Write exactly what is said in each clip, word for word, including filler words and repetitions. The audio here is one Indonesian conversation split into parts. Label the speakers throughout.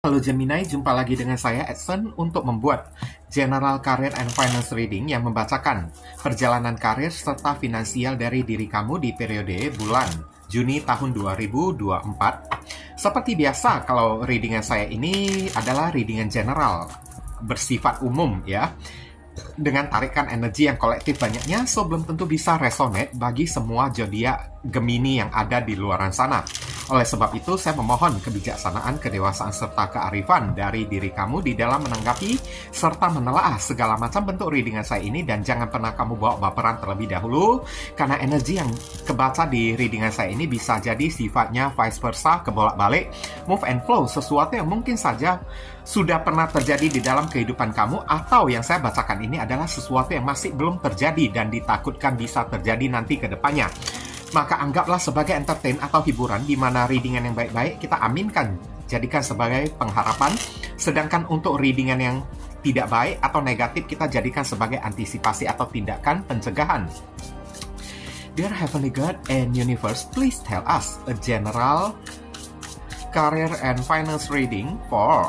Speaker 1: Halo Gemini, jumpa lagi dengan saya Edson untuk membuat General Career and Finance Reading yang membacakan perjalanan karir serta finansial dari diri kamu di periode bulan Juni tahun dua ribu dua puluh empat. Seperti biasa, kalau readingan saya ini adalah readingan general, bersifat umum ya, dengan tarikan energi yang kolektif banyaknya, so belum tentu bisa resonate bagi semua zodiak Gemini yang ada di luaran sana. Oleh sebab itu, saya memohon kebijaksanaan, kedewasaan, serta kearifan dari diri kamu di dalam menanggapi serta menelaah segala macam bentuk readingan saya ini, dan jangan pernah kamu bawa baperan terlebih dahulu, karena energi yang kebaca di readingan saya ini bisa jadi sifatnya vice versa, kebolak-balik, move and flow, sesuatu yang mungkin saja sudah pernah terjadi di dalam kehidupan kamu, atau yang saya bacakan ini adalah sesuatu yang masih belum terjadi dan ditakutkan bisa terjadi nanti ke depannya. Maka anggaplah sebagai entertain atau hiburan, di mana readingan yang baik-baik kita aminkan, jadikan sebagai pengharapan, sedangkan untuk readingan yang tidak baik atau negatif kita jadikan sebagai antisipasi atau tindakan pencegahan. Dear Heavenly God and Universe, please tell us a general career and finance reading for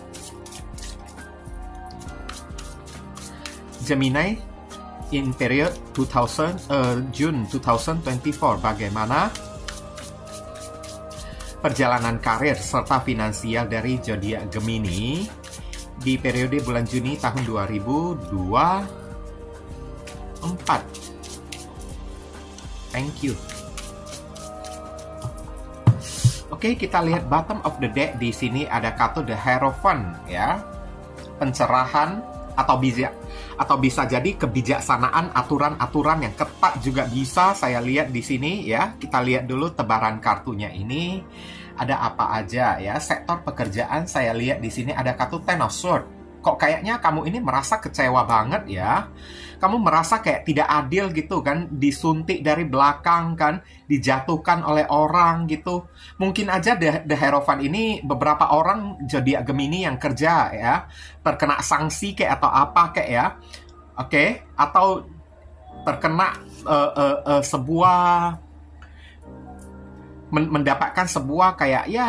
Speaker 1: Gemini in period two thousand, uh, June dua ribu dua puluh empat. Bagaimana perjalanan karir serta finansial dari zodiak Gemini di periode bulan Juni tahun dua ribu dua puluh empat. Thank you. Oke, kita lihat bottom of the deck. Di sini ada kartu The Hierophant ya. Pencerahan atau bijak, atau bisa jadi kebijaksanaan, aturan-aturan yang ketat juga bisa saya lihat di sini ya. Kita lihat dulu tebaran kartunya ini ada apa aja ya. Sektor pekerjaan saya lihat di sini ada kartu Ten of Swords. Kok kayaknya kamu ini merasa kecewa banget ya. Kamu merasa kayak tidak adil gitu kan, disuntik dari belakang kan, dijatuhkan oleh orang gitu. Mungkin aja The, The Hierophant ini beberapa orang zodiak Gemini yang kerja ya, terkena sanksi kayak atau apa kayak ya. Oke, okay? Atau terkena uh, uh, uh, sebuah men mendapatkan sebuah kayak ya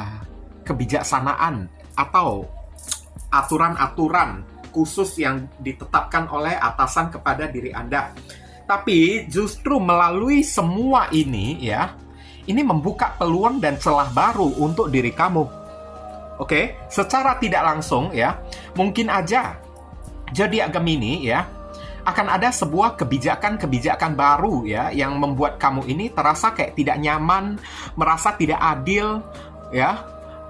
Speaker 1: kebijaksanaan atau aturan-aturan khusus yang ditetapkan oleh atasan kepada diri Anda. Tapi justru melalui semua ini ya, ini membuka peluang dan celah baru untuk diri kamu. Oke, secara tidak langsung ya, mungkin aja zodiak Gemini ya akan ada sebuah kebijakan-kebijakan baru ya yang membuat kamu ini terasa kayak tidak nyaman, merasa tidak adil ya.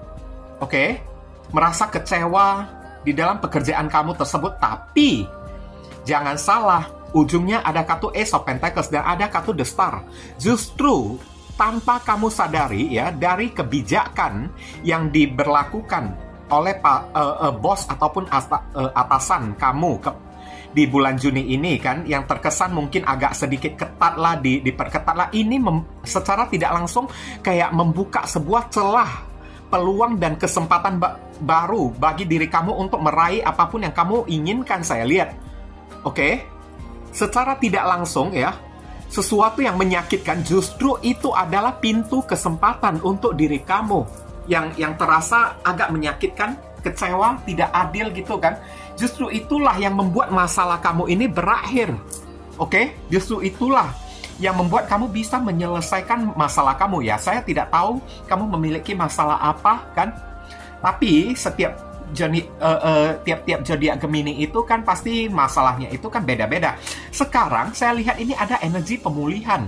Speaker 1: Oke, merasa kecewa di dalam pekerjaan kamu tersebut. Tapi jangan salah, ujungnya ada kartu Ace of Pentacles dan ada kartu The Star. Justru tanpa kamu sadari ya, dari kebijakan yang diberlakukan oleh uh, uh, bos ataupun ata, uh, atasan kamu ke, di bulan Juni ini kan, yang terkesan mungkin agak sedikit ketat lah, di, diperketat lah, ini mem, secara tidak langsung kayak membuka sebuah celah, peluang dan kesempatan ba baru bagi diri kamu untuk meraih apapun yang kamu inginkan, saya lihat. Oke, okay? Secara tidak langsung ya, sesuatu yang menyakitkan justru itu adalah pintu kesempatan untuk diri kamu yang yang terasa agak menyakitkan, kecewa, tidak adil gitu kan. Justru itulah yang membuat masalah kamu ini berakhir. Oke, okay? Justru itulah yang membuat kamu bisa menyelesaikan masalah kamu ya. Saya tidak tahu kamu memiliki masalah apa kan, tapi setiap joni, uh, uh, tiap-tiap zodiak Gemini itu kan pasti masalahnya itu kan beda-beda. Sekarang saya lihat ini ada energi pemulihan,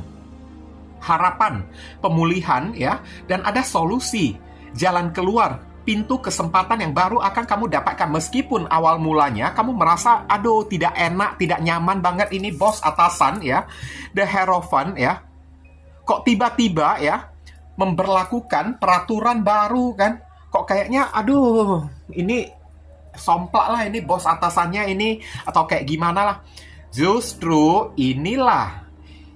Speaker 1: harapan pemulihan ya, dan ada solusi, jalan keluar, pintu kesempatan yang baru akan kamu dapatkan. Meskipun awal mulanya kamu merasa aduh tidak enak, tidak nyaman banget, ini bos atasan ya, The Hierophant ya, kok tiba-tiba ya memberlakukan peraturan baru kan, kok kayaknya aduh ini somplak lah ini bos atasannya ini, atau kayak gimana lah. Justru inilah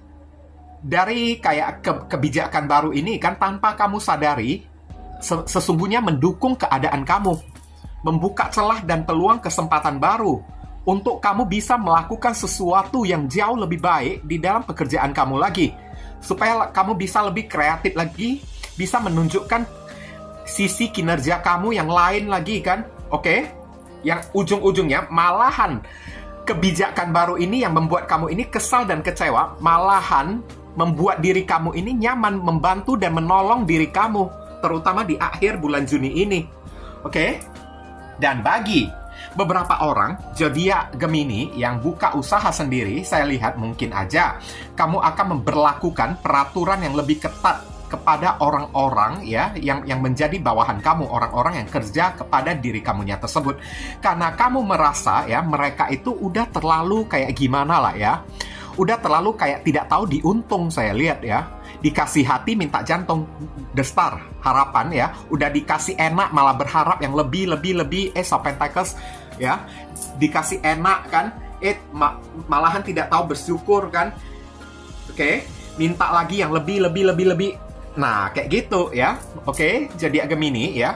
Speaker 1: dari kayak ke kebijakan baru ini kan, tanpa kamu sadari sesungguhnya mendukung keadaan kamu, membuka celah dan peluang kesempatan baru untuk kamu bisa melakukan sesuatu yang jauh lebih baik di dalam pekerjaan kamu lagi, supaya kamu bisa lebih kreatif lagi, bisa menunjukkan sisi kinerja kamu yang lain lagi kan, oke? Okay? Yang ujung-ujungnya malahan kebijakan baru ini yang membuat kamu ini kesal dan kecewa, malahan membuat diri kamu ini nyaman, membantu dan menolong diri kamu, terutama di akhir bulan Juni ini, oke? Okay? Dan bagi beberapa orang zodiak Gemini yang buka usaha sendiri, saya lihat mungkin aja kamu akan memberlakukan peraturan yang lebih ketat kepada orang-orang ya yang yang menjadi bawahan kamu, orang-orang yang kerja kepada diri kamunya tersebut, karena kamu merasa ya mereka itu udah terlalu kayak gimana lah ya, udah terlalu kayak tidak tahu diuntung. Saya lihat ya, dikasih hati minta jantung, the star, harapan ya, udah dikasih enak malah berharap yang lebih lebih lebih eh so Pentacles ya, dikasih enak kan, eh ma malahan tidak tahu bersyukur kan, oke, okay? Minta lagi yang lebih lebih lebih lebih. Nah, kayak gitu ya. Oke, okay? Jadi Gemini ya.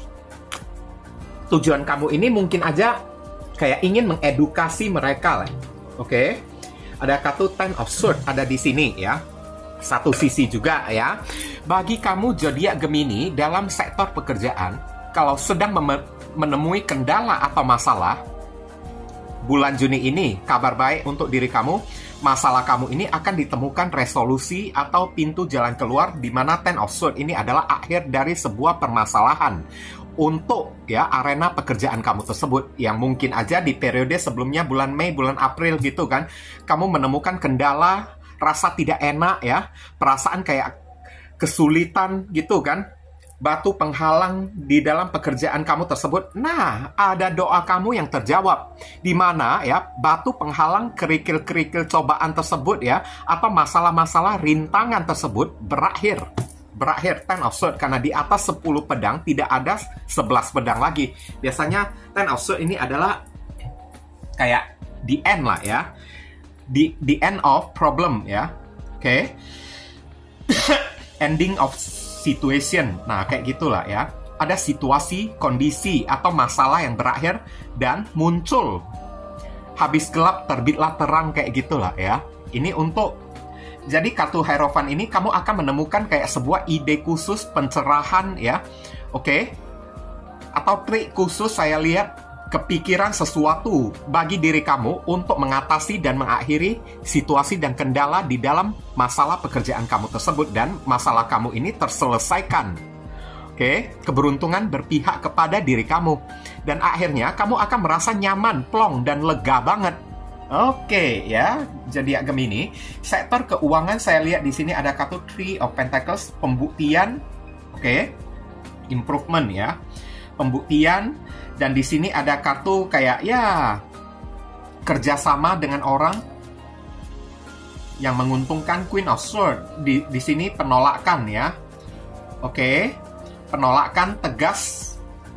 Speaker 1: Tujuan kamu ini mungkin aja kayak ingin mengedukasi mereka lah. Oke. Okay? Ada kartu Ten of Swords ada di sini ya. Satu sisi juga ya. Bagi kamu zodiak Gemini dalam sektor pekerjaan, kalau sedang menemui kendala atau masalah, bulan Juni ini kabar baik untuk diri kamu. Masalah kamu ini akan ditemukan resolusi atau pintu jalan keluar, di mana Ten of Swords ini adalah akhir dari sebuah permasalahan untuk ya arena pekerjaan kamu tersebut, yang mungkin aja di periode sebelumnya bulan Mei, bulan April gitu kan, kamu menemukan kendala, rasa tidak enak ya, perasaan kayak kesulitan gitu kan, batu penghalang di dalam pekerjaan kamu tersebut. Nah, ada doa kamu yang terjawab, di mana ya batu penghalang, kerikil-kerikil cobaan tersebut ya, atau masalah-masalah rintangan tersebut berakhir. Berakhir Ten of Swords, karena di atas sepuluh pedang tidak ada sebelas pedang lagi. Biasanya Ten of Swords ini adalah kayak the end lah ya, the, the end of problem ya, oke, okay? Ending of situation. Nah, kayak gitulah ya. Ada situasi, kondisi, atau masalah yang berakhir dan muncul. Habis gelap, terbitlah terang, kayak gitulah ya. Ini untuk, jadi kartu Hierophant ini kamu akan menemukan kayak sebuah ide khusus, pencerahan ya. Oke. Okay? Atau trik khusus, saya lihat kepikiran sesuatu bagi diri kamu untuk mengatasi dan mengakhiri situasi dan kendala di dalam masalah pekerjaan kamu tersebut, dan masalah kamu ini terselesaikan. Oke, okay? Keberuntungan berpihak kepada diri kamu, dan akhirnya kamu akan merasa nyaman, plong, dan lega banget. Oke, okay, ya. Jadi Gemini, sektor keuangan saya lihat di sini ada kartu Three of Pentacles, pembuktian, oke, okay? Improvement ya, pembuktian. Dan di sini ada kartu kayak ya kerjasama dengan orang yang menguntungkan, Queen of Swords. Di di sini penolakan ya, oke, penolakan tegas.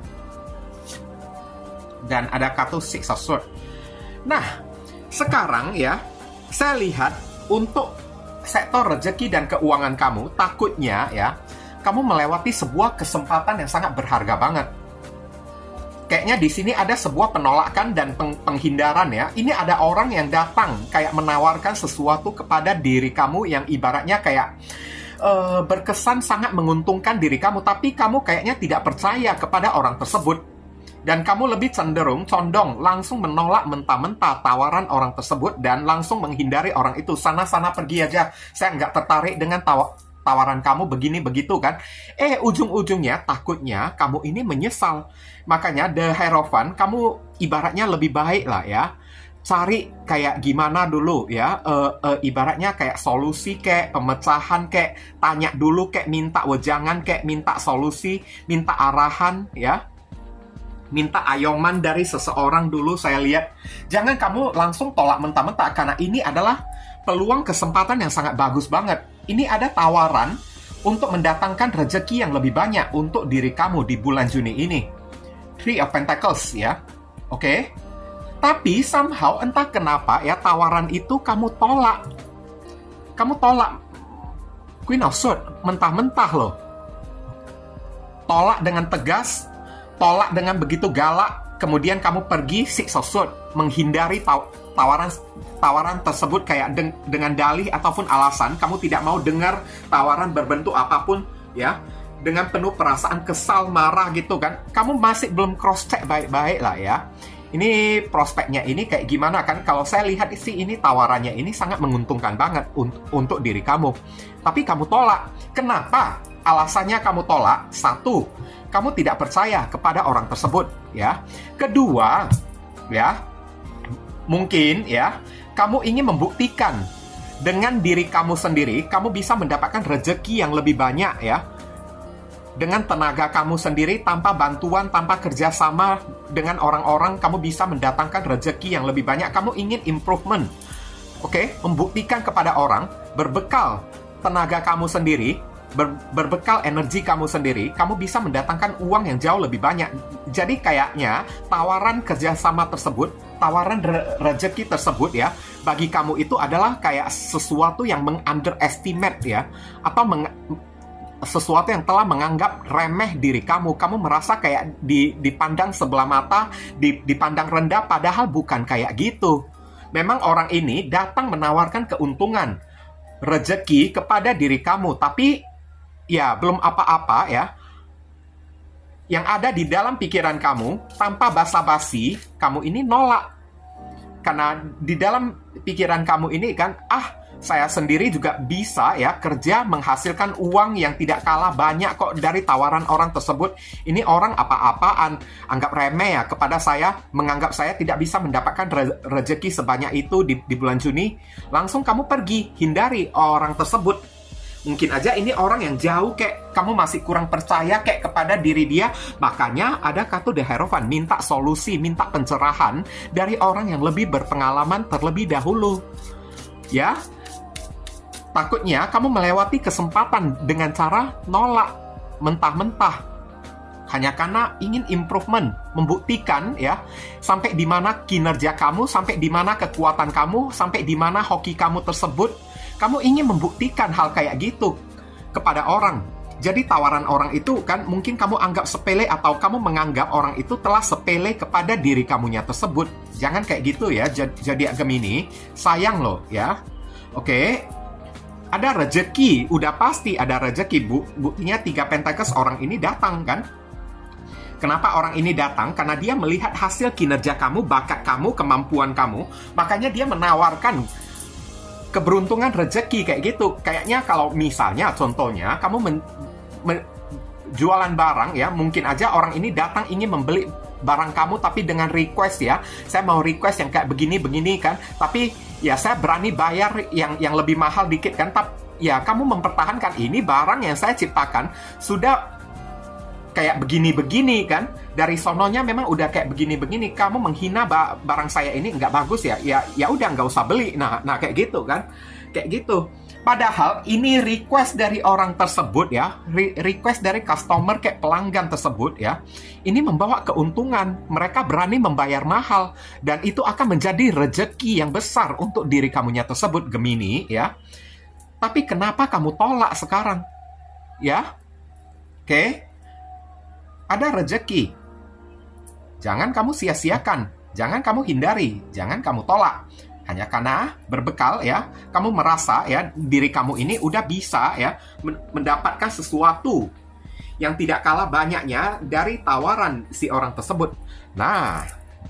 Speaker 1: Dan ada kartu Six of Swords. Nah, sekarang ya saya lihat untuk sektor rezeki dan keuangan kamu, takutnya ya kamu melewati sebuah kesempatan yang sangat berharga banget. Kayaknya di sini ada sebuah penolakan dan peng penghindaran ya. Ini ada orang yang datang kayak menawarkan sesuatu kepada diri kamu yang ibaratnya kayak uh, berkesan sangat menguntungkan diri kamu, tapi kamu kayaknya tidak percaya kepada orang tersebut. Dan kamu lebih cenderung, condong, langsung menolak mentah-mentah tawaran orang tersebut dan langsung menghindari orang itu. Sana-sana pergi aja, saya nggak tertarik dengan tawa tawaran kamu begini begitu kan. Eh, ujung-ujungnya takutnya kamu ini menyesal. Makanya The Hierophant, kamu ibaratnya lebih baik lah ya, cari kayak gimana dulu ya, uh, uh, ibaratnya kayak solusi kayak pemecahan kayak, tanya dulu kayak, minta wejangan kayak, minta solusi, minta arahan ya, minta ayoman dari seseorang dulu. Saya lihat jangan kamu langsung tolak mentah-mentah, karena ini adalah peluang kesempatan yang sangat bagus banget. Ini ada tawaran untuk mendatangkan rezeki yang lebih banyak untuk diri kamu di bulan Juni ini. Three of Pentacles ya, oke. Okay? Tapi somehow entah kenapa ya tawaran itu kamu tolak. Kamu tolak. Queen of Swords mentah-mentah loh. Tolak dengan tegas, tolak dengan begitu galak, kemudian kamu pergi Six of Swords, menghindari taw tawaran tawaran tersebut kayak de dengan dalih ataupun alasan kamu tidak mau dengar tawaran berbentuk apapun ya. dengan penuh perasaan kesal, marah gitu kan, kamu masih belum cross check baik-baik lah ya. Ini prospeknya ini kayak gimana kan? Kalau saya lihat sih ini tawarannya ini sangat menguntungkan banget untuk, untuk diri kamu. Tapi kamu tolak. Kenapa? Alasannya kamu tolak. Satu, kamu tidak percaya kepada orang tersebut ya. Kedua, ya, mungkin ya, kamu ingin membuktikan dengan diri kamu sendiri, kamu bisa mendapatkan rezeki yang lebih banyak ya. Dengan tenaga kamu sendiri, tanpa bantuan, tanpa kerjasama dengan orang-orang, kamu bisa mendatangkan rezeki yang lebih banyak. Kamu ingin improvement, oke? Okay? Membuktikan kepada orang, berbekal tenaga kamu sendiri, ber berbekal energi kamu sendiri, kamu bisa mendatangkan uang yang jauh lebih banyak. Jadi kayaknya tawaran kerjasama tersebut, tawaran re rezeki tersebut ya, bagi kamu itu adalah kayak sesuatu yang meng-underestimate ya, atau meng sesuatu yang telah menganggap remeh diri kamu. Kamu merasa kayak di, dipandang sebelah mata, di, dipandang rendah, padahal bukan kayak gitu. Memang orang ini datang menawarkan keuntungan, rezeki kepada diri kamu, tapi ya belum apa-apa ya. Yang ada di dalam pikiran kamu, tanpa basa-basi, kamu ini nolak. Karena di dalam pikiran kamu ini kan, ah, saya sendiri juga bisa ya kerja menghasilkan uang yang tidak kalah banyak kok dari tawaran orang tersebut. Ini orang apa-apaan, anggap remeh ya kepada saya, menganggap saya tidak bisa mendapatkan re rezeki sebanyak itu di, di bulan Juni. Langsung kamu pergi, hindari orang tersebut. Mungkin aja ini orang yang jauh, kayak kamu masih kurang percaya kayak kepada diri dia. Makanya ada kartu The Hierophant, minta solusi, minta pencerahan dari orang yang lebih berpengalaman terlebih dahulu. Ya, takutnya kamu melewati kesempatan dengan cara nolak mentah-mentah hanya karena ingin improvement, membuktikan ya sampai di mana kinerja kamu, sampai di mana kekuatan kamu, sampai di mana hoki kamu tersebut. Kamu ingin membuktikan hal kayak gitu kepada orang. Jadi tawaran orang itu kan mungkin kamu anggap sepele, atau kamu menganggap orang itu telah sepele kepada diri kamunya tersebut. Jangan kayak gitu ya. Jadi Gemini, sayang loh ya. Oke. Ada rezeki, udah pasti ada rezeki, Bu. Buktinya tiga Pentacle orang ini datang kan. Kenapa orang ini datang? Karena dia melihat hasil kinerja kamu, bakat kamu, kemampuan kamu. Makanya dia menawarkan keberuntungan rezeki kayak gitu. Kayaknya kalau misalnya contohnya kamu men, men, jualan barang ya, mungkin aja orang ini datang ingin membeli barang kamu tapi dengan request ya, saya mau request yang kayak begini-begini kan, tapi ya saya berani bayar yang yang lebih mahal dikit kan. Tapi ya kamu mempertahankan ini barang yang saya ciptakan sudah kayak begini-begini kan, dari sononya memang udah kayak begini-begini, kamu menghina barang saya ini nggak bagus ya, ya ya udah nggak usah beli. Nah, nah kayak gitu kan, kayak gitu. Padahal ini request dari orang tersebut ya, re request dari customer kayak pelanggan tersebut ya, ini membawa keuntungan. Mereka berani membayar mahal, dan itu akan menjadi rezeki yang besar untuk diri kamunya tersebut, Gemini ya. Tapi kenapa kamu tolak sekarang? Ya, oke. Okay? Ada rezeki. Jangan kamu sia-siakan, jangan kamu hindari, jangan kamu tolak. Hanya karena berbekal ya, kamu merasa ya diri kamu ini udah bisa ya mendapatkan sesuatu yang tidak kalah banyaknya dari tawaran si orang tersebut. Nah,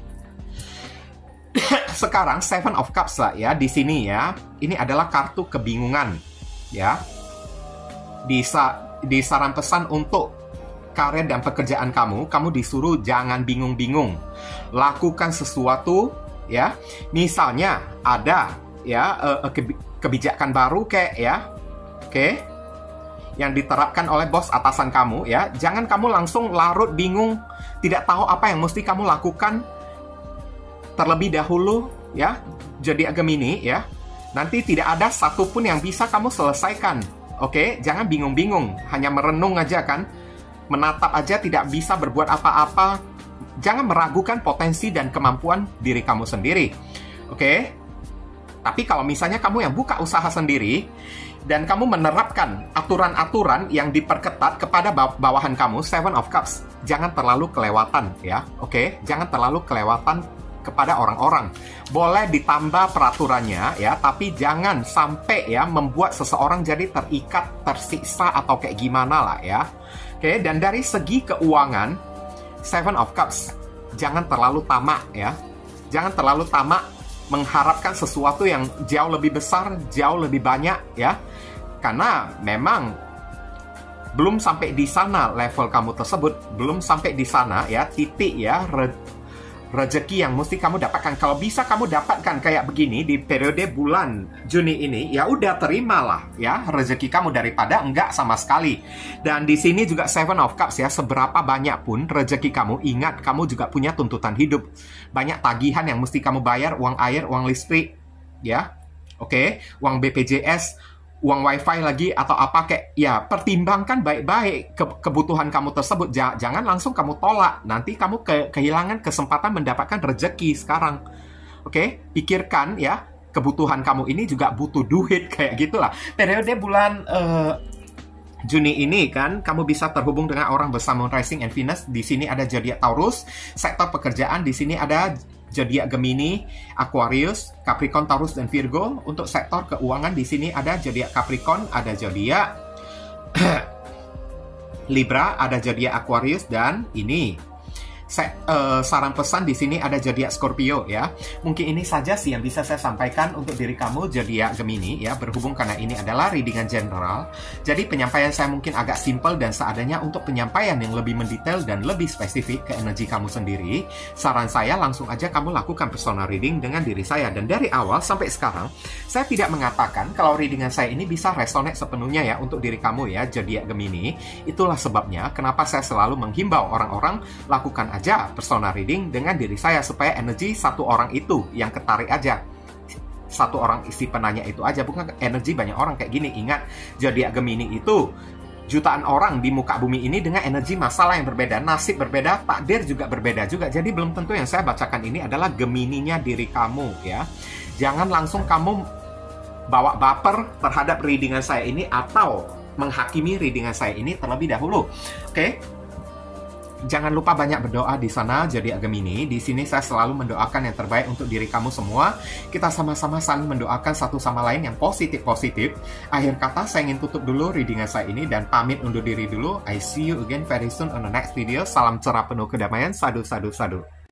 Speaker 1: sekarang Seven of Cups lah ya di sini ya. Ini adalah kartu kebingungan ya. Di sa di saran pesan untuk karir dan pekerjaan kamu, kamu disuruh jangan bingung-bingung. Lakukan sesuatu ya. Misalnya ada ya uh, kebijakan baru kayak ya. Oke. Okay, yang diterapkan oleh bos atasan kamu ya. Jangan kamu langsung larut bingung, tidak tahu apa yang mesti kamu lakukan terlebih dahulu ya. Jadi Gemini ya. Nanti tidak ada satupun yang bisa kamu selesaikan. Oke, okay? Jangan bingung-bingung, hanya merenung aja kan. Menatap aja tidak bisa berbuat apa-apa. Jangan meragukan potensi dan kemampuan diri kamu sendiri. Oke? Okay? Tapi kalau misalnya kamu yang buka usaha sendiri dan kamu menerapkan aturan-aturan yang diperketat kepada bawahan kamu, Seven of Cups, jangan terlalu kelewatan ya. Oke? Okay? Jangan terlalu kelewatan kepada orang-orang. Boleh ditambah peraturannya ya, tapi jangan sampai ya membuat seseorang jadi terikat, tersiksa atau kayak gimana lah ya. Oke, dan dari segi keuangan, Seven of Cups, jangan terlalu tamak ya. Jangan terlalu tamak mengharapkan sesuatu yang jauh lebih besar, jauh lebih banyak ya. Karena memang belum sampai di sana level kamu tersebut, belum sampai di sana ya, titik ya, re rezeki yang mesti kamu dapatkan. Kalau bisa kamu dapatkan kayak begini di periode bulan Juni ini, ya udah terimalah ya rezeki kamu daripada enggak sama sekali. Dan di sini juga Seven of Cups ya, seberapa banyak pun rezeki kamu, ingat kamu juga punya tuntutan hidup. Banyak tagihan yang mesti kamu bayar, uang air, uang listrik ya. Oke, uang B P J S, uang wifi lagi atau apa kayak ya, pertimbangkan baik-baik ke kebutuhan kamu tersebut. Ja jangan langsung kamu tolak, nanti kamu ke kehilangan kesempatan mendapatkan rezeki sekarang. Oke, pikirkan ya, kebutuhan kamu ini juga butuh duit kayak gitulah. Periode bulan uh, Juni ini kan kamu bisa terhubung dengan orang bersama Rising and Venus. Di sini ada zodiak Taurus. Sektor pekerjaan di sini ada zodiak Gemini, Aquarius, Capricorn, Taurus, dan Virgo. Untuk sektor keuangan di sini ada zodiak Capricorn, ada zodiak Libra, ada zodiak Aquarius, dan ini Set, uh, saran pesan di sini ada zodiak Scorpio ya. Mungkin ini saja sih yang bisa saya sampaikan untuk diri kamu zodiak Gemini ya, berhubung karena ini adalah readingan general. Jadi penyampaian saya mungkin agak simple dan seadanya. Untuk penyampaian yang lebih mendetail dan lebih spesifik ke energi kamu sendiri, saran saya langsung aja kamu lakukan personal reading dengan diri saya. Dan dari awal sampai sekarang saya tidak mengatakan kalau readingan saya ini bisa resonate sepenuhnya ya untuk diri kamu ya zodiak Gemini. Itulah sebabnya kenapa saya selalu menghimbau orang-orang lakukan aja personal reading dengan diri saya, supaya energi satu orang itu yang ketarik aja, satu orang isi penanya itu aja, bukan energi banyak orang kayak gini. Ingat, zodiak Gemini itu jutaan orang di muka bumi ini dengan energi masalah yang berbeda, nasib berbeda, takdir juga berbeda juga. Jadi belum tentu yang saya bacakan ini adalah Gemininya diri kamu ya. Jangan langsung kamu bawa baper terhadap readingan saya ini atau menghakimi readingan saya ini terlebih dahulu. Oke? Okay? Jangan lupa banyak berdoa di sana zodiak Gemini. Di sini saya selalu mendoakan yang terbaik untuk diri kamu semua. Kita sama-sama saling mendoakan satu sama lain yang positif-positif. Akhir kata saya ingin tutup dulu readingan saya ini dan pamit undur diri dulu. I see you again very soon on the next video. Salam cerah penuh kedamaian. Sadu, sadu, sadu.